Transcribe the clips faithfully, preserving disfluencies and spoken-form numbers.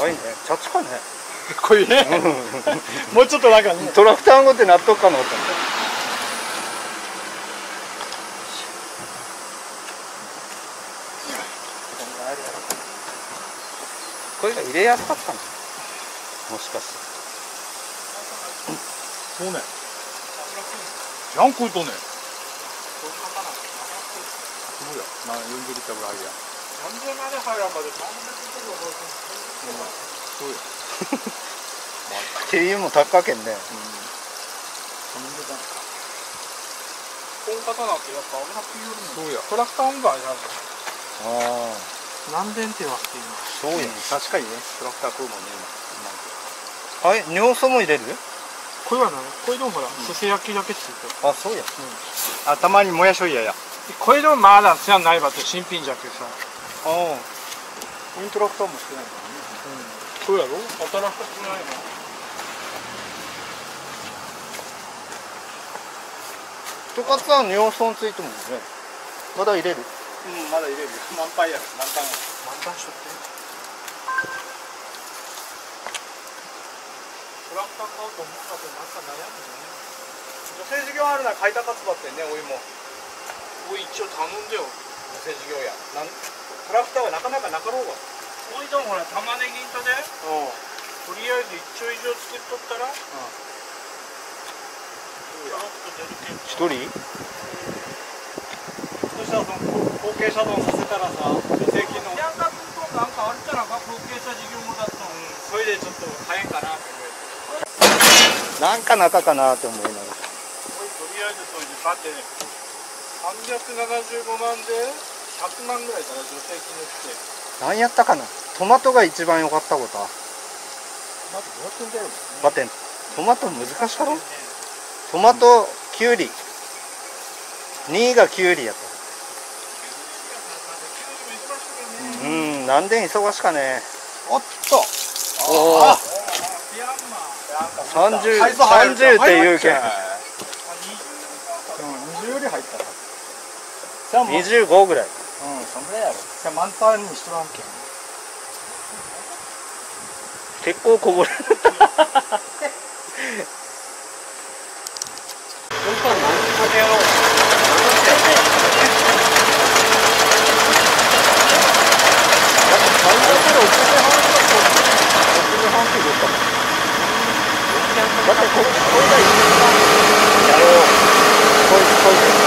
いね。チャチかね。 これね。もうちょっとなんかね。 トラクターごって納得かなと思った。これが入れやすかったの。もしかして。 そうね。ジャンコイとね。そうや。な、よんじゅうリッターぐらいや。なんでまで入らんまでさんびゃくキロ覚えてる。そうや。 経由も高けんね。うん。 この方なんてやっぱ危なく言うの。そうや。トラクターもあれなんだ。ああ。何電ってわっていうの。 そうや。 確かにね。トラクター食うもんね今。はい、尿素も入れる？ これはな、これでもほら、すせ焼きだけついてる。 あ、そうや。 あ、たまにもやしをやや。これでもまだ世話ないばって新品じゃけさ。ああ。イントラクターもしてないからね。そうやろ？新しくないな。 一カツは尿素ついてもね。まだ入れる？ うん、まだ入れるよ。満杯やろ。満タン。満タンしとって。トラクター買おうと思ったけど、なんか悩むね。女性事業あるなら買いたかつばってね、おいも。おい一応頼んでよ。女性事業や。なんトラクターはなかなかなかろうが。おいでもほら、玉ねぎんとで。うん。とりあえず一丁以上作っとったら。うん。 一人？ そしたらその後継者丼させたらさ、助成金の。ヤンカ君となんかあるじゃないか、後継者事業もだったの。うん、それでちょっと早いかなって思う。 なんか中かなって思いながら。 とりあえずそれでだってさんびゃくななじゅうごまんでひゃくまんぐらいから助成金のって。 何やったかな。トマトが一番良かったことは。 トマトどうやってんだよね。 待って、トマト難しかろ。トマト、キュウリ。にいがキュウリやった。うん、なんで忙しかね。 おっと。 おお。三十、三十って言うけん。 にじゅうより入った。 二十五ぐらい。 うん、そんぐらいやろ。じゃ満タンにしとらんけん。 結構こぼれる。だってここれが一番やろう。こいつこいつ。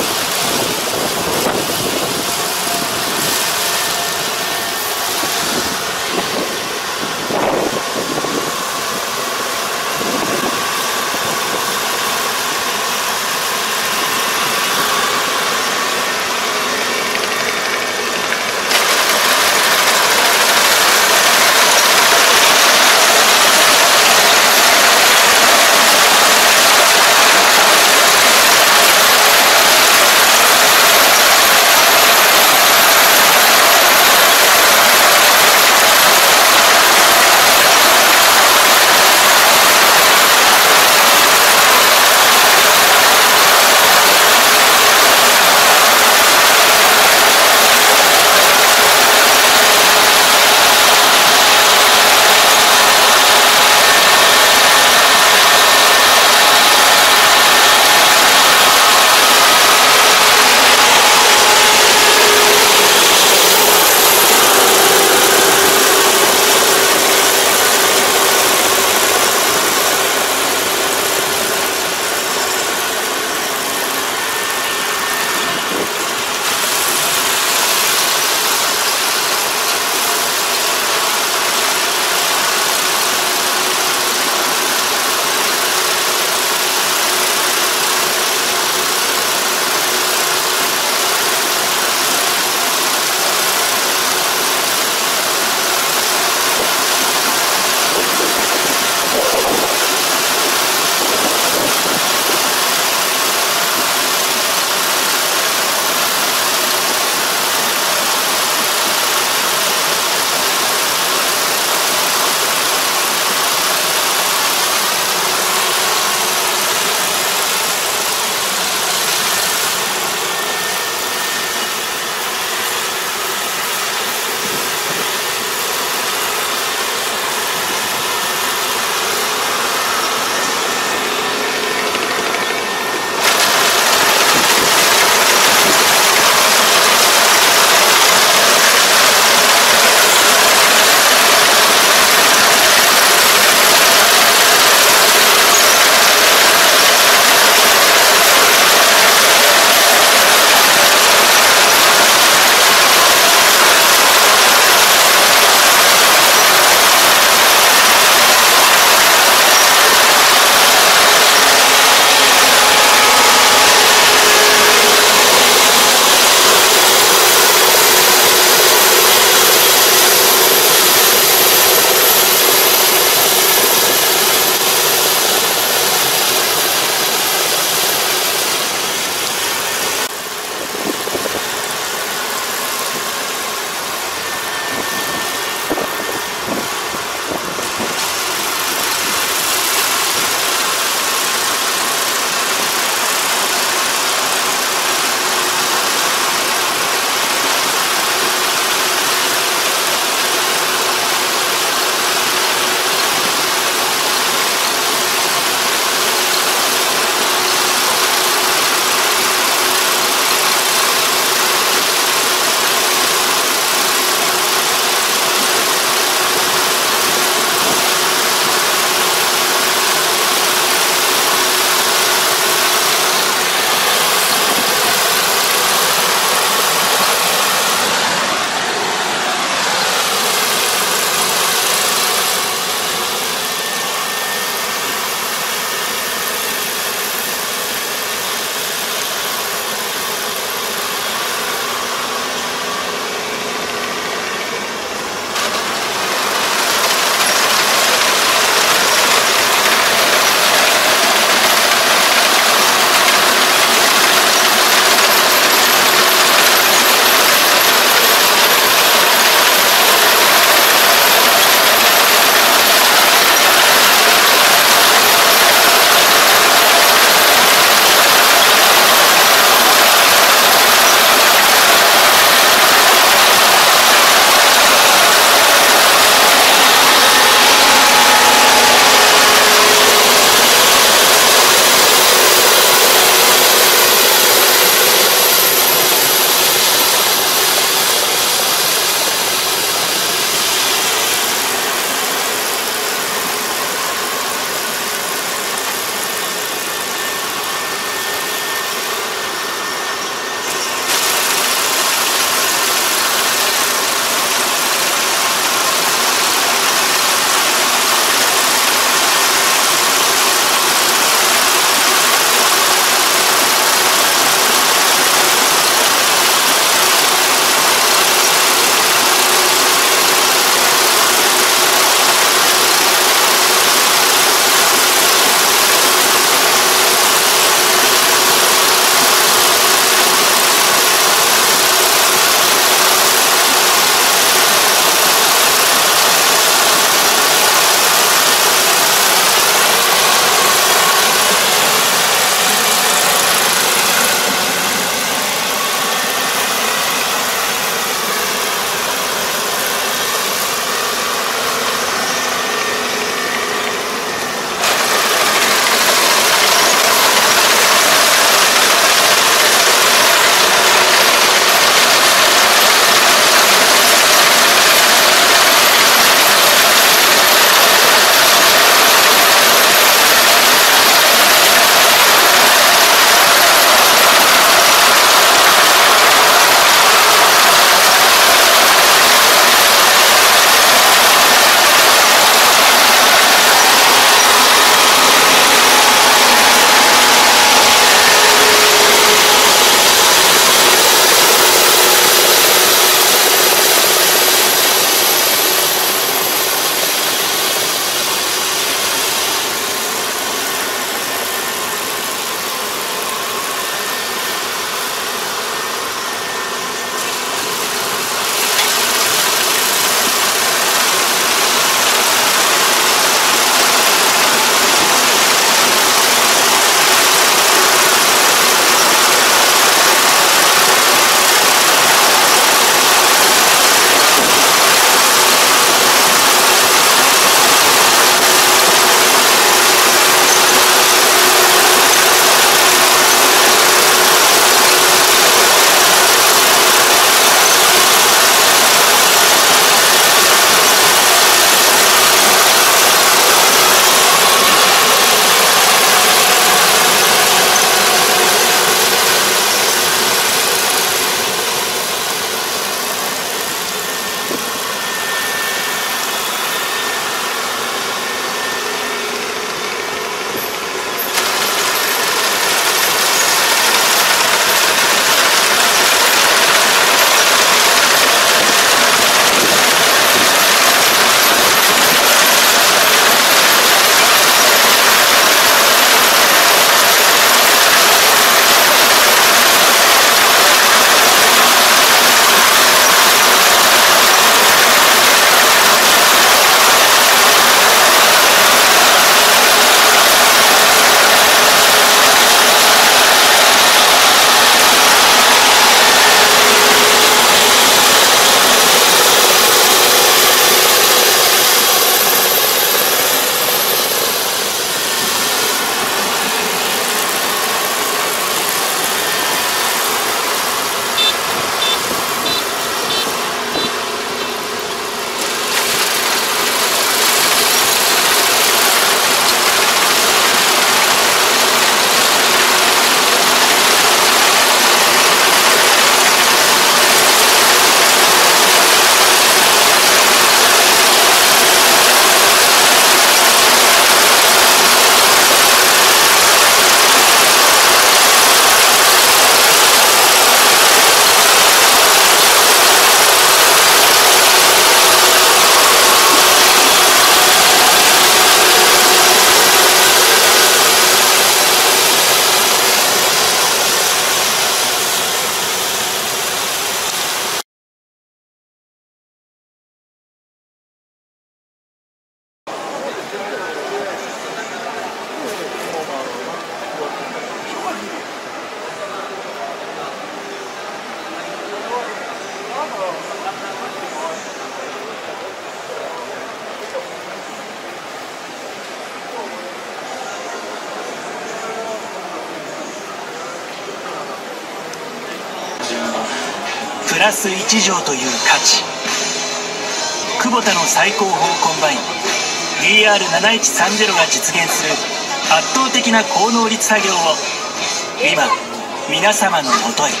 ラスいちじょうという価値。クボタの最高峰コンバイン ディーアールなないちさんゼロ が実現する圧倒的な高能率作業を今皆様のもとへ。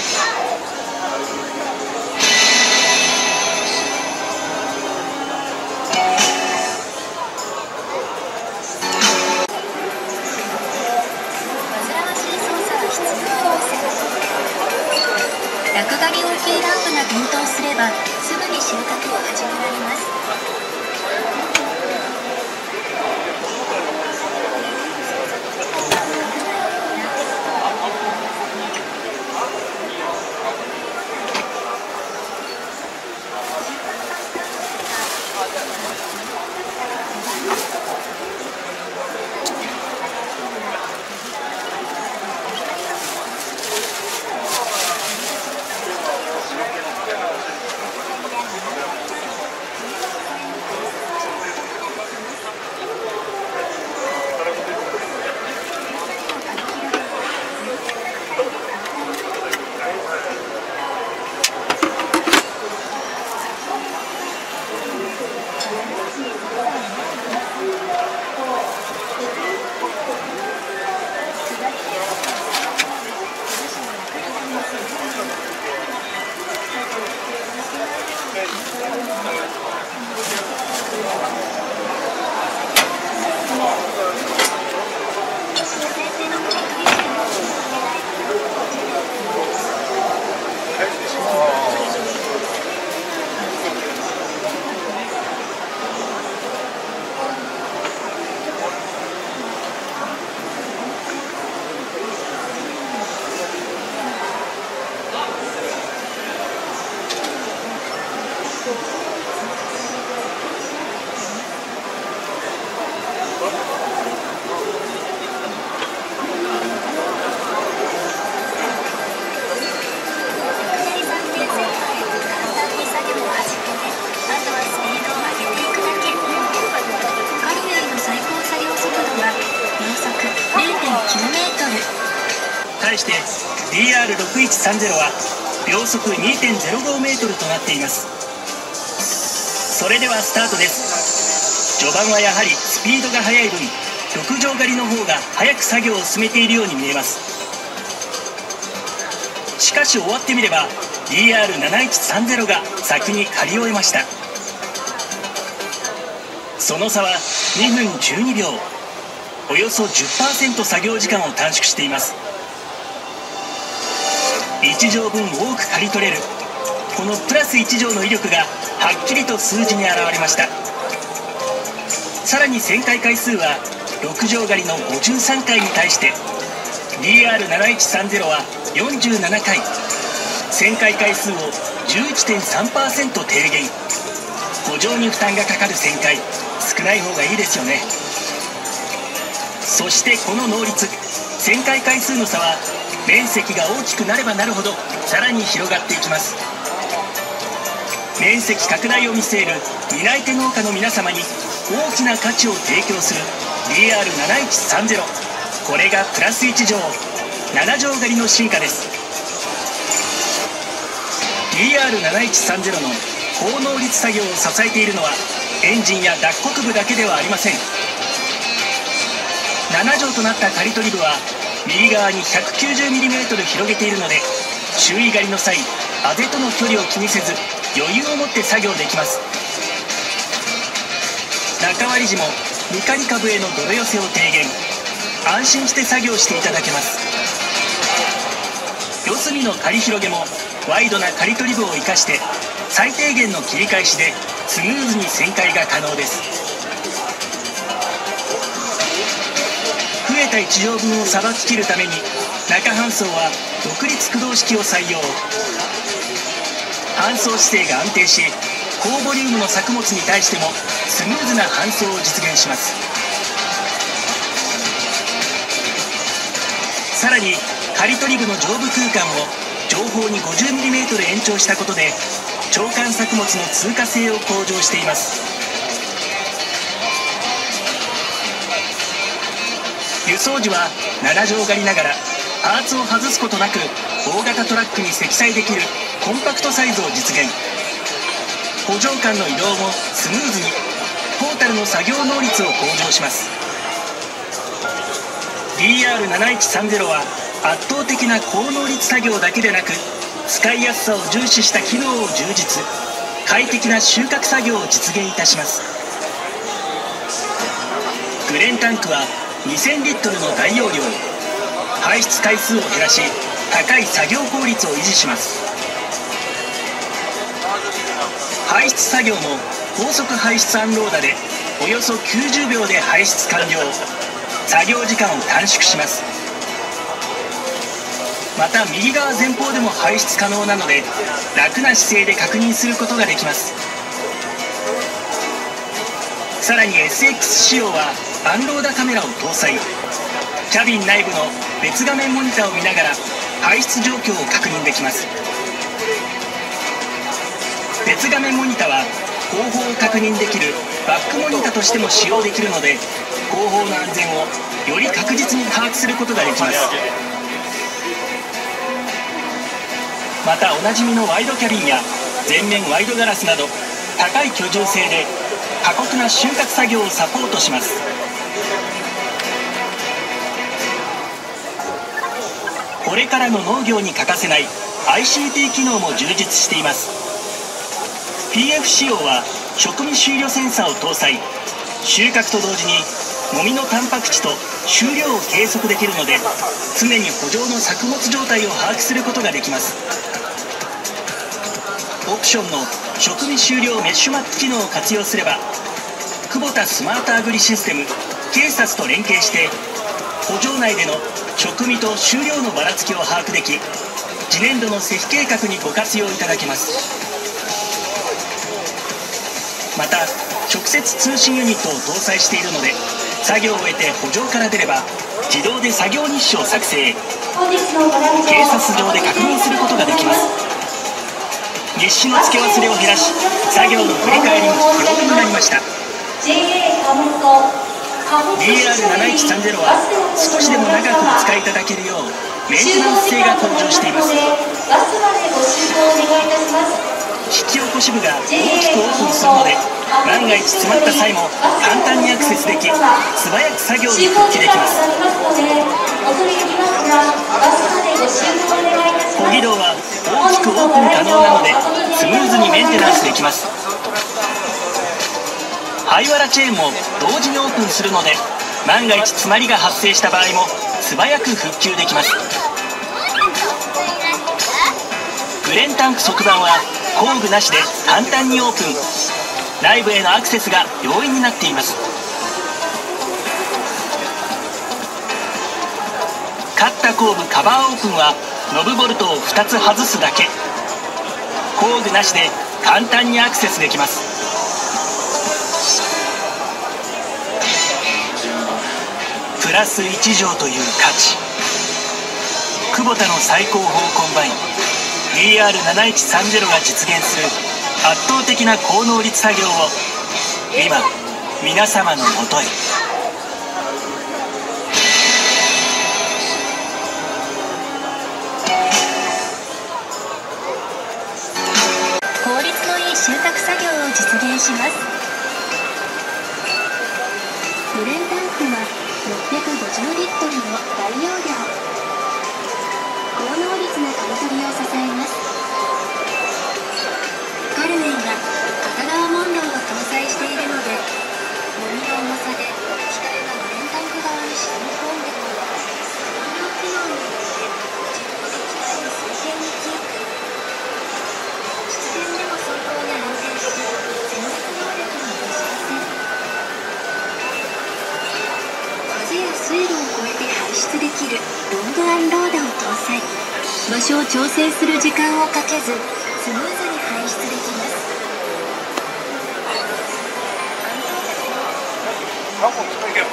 落刈り OK ランプが点灯すればすぐに収穫を始められます。 対して ディーアールろくいちさんゼロ は秒速 にてんゼロごメートルとなっています。それではスタートです。序盤はやはりスピードが速い分六畳狩りの方が早く作業を進めているように見えます。しかし終わってみれば ディーアールなないちさんゼロ が先に刈り終えました。その差はにふんじゅうにびょう、およそ じゅっパーセント 作業時間を短縮しています。いち畳分多く刈り取れるこのプラスいち畳の威力がはっきりと数字に現れました。さらに旋回回数はろく畳狩りのごじゅうさんかいに対して ディーアールなないちさんゼロ はよんじゅうななかい、旋回回数を じゅういってんさんパーセント 低減。補助に負担がかかる旋回少ない方がいいですよね。そしてこの能率、旋回回数の差は面積が大きくなればなるほどさらに広がっていきます。面積拡大を見据える担い手農家の皆様に大きな価値を提供する ディーアールなないちさんゼロ、 これがプラスいち畳なな畳狩りの進化です。 ディーアールなないちさんゼロ の高能率作業を支えているのはエンジンや脱穀部だけではありません。なな畳となった刈り取り部は右側に ひゃくきゅうじゅうミリメートル 広げているので周囲狩りの際あぜとの距離を気にせず余裕を持って作業できます。中割り時も見刈り株への泥寄せを低減、安心して作業していただけます。四隅の刈り広げもワイドな刈り取り部を生かして最低限の切り返しでスムーズに旋回が可能です。増えたいち畳分をさばききるために中搬送は独立駆動式を採用。搬送姿勢が安定し高ボリュームの作物に対してもスムーズな搬送を実現します。さらに刈り取り部の上部空間を上方に ごじゅうミリメートル 延長したことで長管作物の通過性を向上しています。輸送時はなな畳狩りながらパーツを外すことなく大型トラックに積載できるコンパクトサイズを実現。補助間の移動もスムーズに、トータルの作業能率を向上します。 ディーアールなないちさんゼロ は圧倒的な高能率作業だけでなく、使いやすさを重視した機能を充実、快適な収穫作業を実現いたします。グレンタンクはにせんリットルの大容量、排出回数を減らし高い作業効率を維持します。排出作業も高速排出アンローダでおよそきゅうじゅうびょうで排出完了、作業時間を短縮します。また右側前方でも排出可能なので、楽な姿勢で確認することができます。さらに エスエックス 仕様はアンローダカメラを搭載。キャビン内部の別画面モニターを見ながら排出状況を確認できます。別画面モニターは後方を確認できるバックモニターとしても使用できるので、後方の安全をより確実に把握することができます。またおなじみのワイドキャビンや全面ワイドガラスなど高い居住性で過酷な収穫作業をサポートします。これからの農業に欠かせない アイシーティー 機能も充実しています。 ピーエフ 仕様は食味終了センサーを搭載。収穫と同時にもみのタンパク質と収量を計測できるので、常に圃場の作物状態を把握することができます。オプションの食味終了メッシュマップ機能を活用すれば、クボタスマートアグリシステムケーサスと連携して圃場内での食味と収量のばらつきを把握でき、次年度の施肥計画にご活用いただけます。また直接通信ユニットを搭載しているので、作業を終えて圃場から出れば自動で作業日誌を作成、警察上で確認することができます。日誌の付け忘れを減らし、作業の振り返りも不要になりました。 ディーアールなないちさんゼロ は少しでも長くお使いいただけるようメンテナンス性が向上しています。引き起こし部が大きくオープンするので、万が一詰まった際も簡単にアクセスでき、素早く作業に復帰できます。保木道は大きくオープン可能なので、スムーズにメンテナンスできます。ハイワラチェーンも同時にオープンするので、万が一詰まりが発生した場合も素早く復旧できます。グレンタンク側板は工具なしで簡単にオープン、内部へのアクセスが容易になっています。カッタ後部カバーオープンはノブボルトをふたつ外すだけ、工具なしで簡単にアクセスできます。プラスいちじょうという価値、クボタの最高峰コンバイン ディーアールなないちさんゼロ が実現する圧倒的な高能率作業を今皆様のもとへ。 効率のいい収穫作業を実現します。グレンタンクはろっぴゃくごじゅうリットルの大容量、高能率の刈り取りを支えます。カルメンが片側モンローを搭載しているので、もみの重さで機体がグレンタンク側に沈み込んでもこの機能によって自動で機体の水平にキープ、湿原でも走行が安定し、潜水能力も増しません。風や水路を越えて排出できるロングアンローダを搭載。場所を調整する時間をかけずスムーズに排出できます。 何本使いける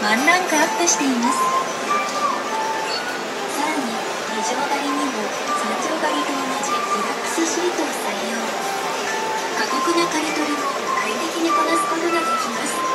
ワンランクアップしています。さらににじょう狩りにもさんじょう狩りと同じデラックスシートを採用。過酷な刈り取りも快適にこなすことができます。